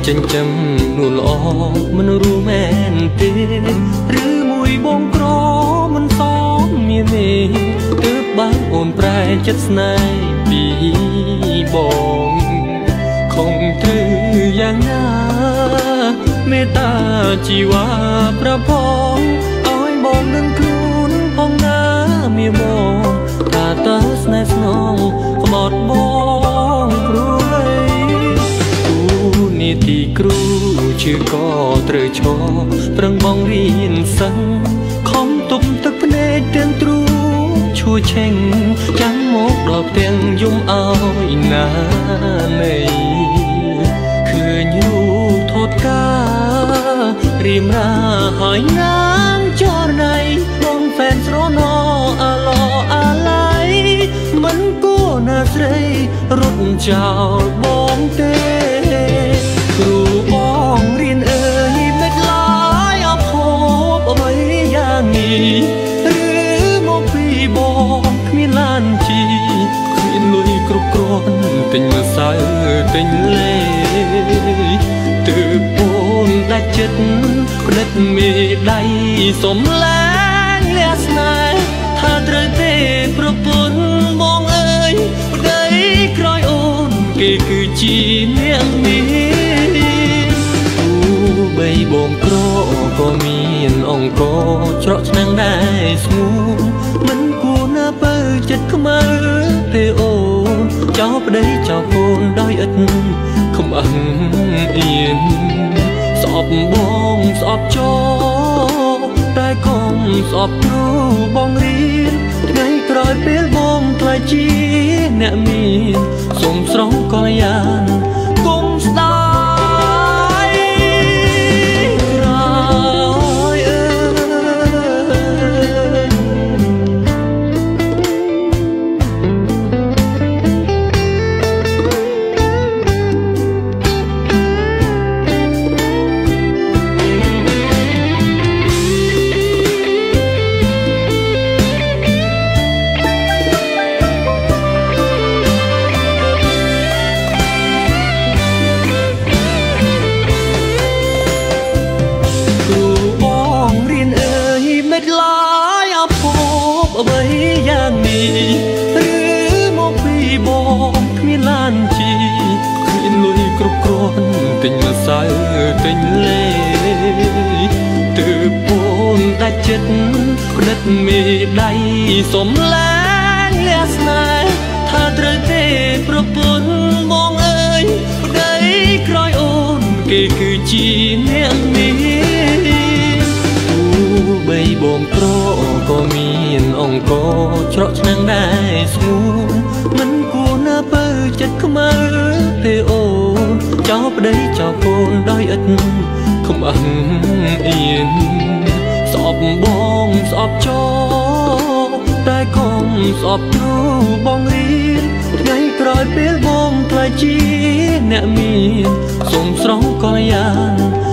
ចិញ្ចឹមនួនល្អមិនรู้មែនទេឬមួយបងក្រមិនសមមានទេទើបបានអូនប្រែចិត្តស្នេហ៍ពីបងคงត្រូវយ៉ាងណាមេត្តាជីវ៉ាប្រផងឲ្យបងនឹងខ្លួនផងណាមានបងថាតើស្នេហ៍ស្នងក្បត់បងគ្រូនីតិគ្រូជឿក៏ត្រូវឈរប្រឹងបងរៀនសិនខំទប់ទឹកភ្នែកទាំងទ្រូឈួឆេងចាំមកដល់ផ្ទាំងយំអើយណានៃឃើញរូបថតការរៀមរាហើយណាងចរណៃបងហ្វេនស្រណោអាឡោអាឡៃមិនគួរណាស្រីរត់ចោលបងទេគ្រូបងរៀនអើយមិនឡាយអភ័ព្វអ្វីយ៉ាងនេះឬមកពីបងគ្មានឡានជីគ្មានលុយគ្រប់គ្រាន់ទិញម្សៅទិញលេទើបអូនដាច់ចិត្តផ្ដិតមេដៃសំឡាញលះស្នេហ៍ថាត្រូវទេប្រពន្ធបងអើយប្តីក្រោយអូនគេគឺជាអ្នកនេះបីបងក្រក៏មានអង្គច្រកឆ្នាំងដែរស្ងួនមិនគួរណាបើចិត្តខ្មៅទេអូនចោលប្តីចោលកូនដោយឥតខ្មាំងអៀនស្អប់បងស្អប់ចោលតែកុំស្អប់គ្រូបងរៀនថ្ងៃក្រោយពេលបងខ្លាចជាអ្នកមានសុំស្រងកល្យានគុំស្ដាអ្វីយ៉ាងនេះឬមកពីបងគ្មានឡានជីគ្មានលុយគ្រប់គ្រាន់ទិញម្សៅទិញលេទើបអូនដាច់ចិត្តផ្ដិតមេដៃសំឡាញលះស្នេហ៍ថាត្រូវទេប្រពន្ធបងអើយប្តីក្រោយអូនគេគឺជាអ្នកនេះបីបងក្រក៏មានអង្គច្រកឆ្នាំងដែរស្ងួនមិនគួរណាបើចិត្តខ្មៅទេអូនចោលប្តីចោលកូនដោយឥតខ្មាំងអៀនស្អប់បងស្អប់ចោលតែកុំស្អប់គ្រូបងរៀនថ្ងៃក្រោយពេលបងខ្លាចជាអ្នកមានសុំស្រងកល្យាន